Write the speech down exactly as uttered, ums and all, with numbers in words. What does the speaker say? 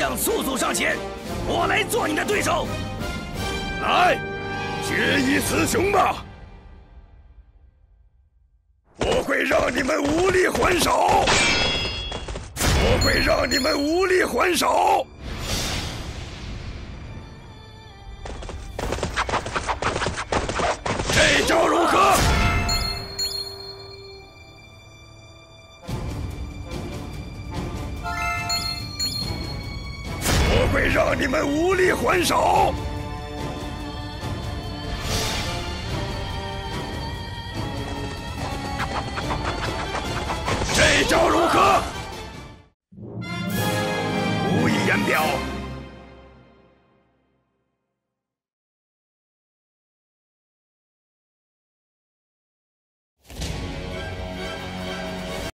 将速速上前，我来做你的对手。 来，决一雌雄吧！我会让你们无力还手！我会让你们无力还手！这招如何？我会让你们无力还手！这招如何？